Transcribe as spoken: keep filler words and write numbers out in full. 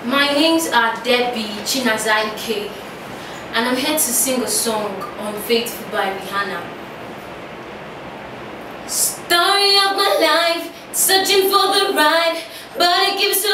My names are Debbie Chinazai K, and I'm here to sing a song, Unfaithful by Rihanna. Story of my life, searching for the right, but it gives so